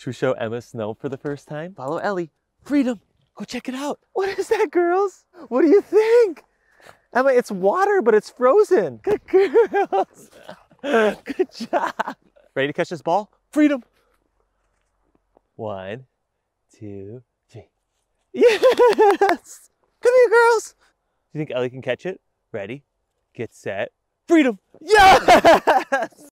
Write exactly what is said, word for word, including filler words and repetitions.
Should we show Emma snow for the first time? Follow Ellie. Freedom. Go check it out. What is that, girls? What do you think? Emma, it's water, but it's frozen. Good girls. Good job. Ready to catch this ball? Freedom. One, two, three. Yes! Come here, girls. Do you think Ellie can catch it? Ready, get set, freedom. Yes!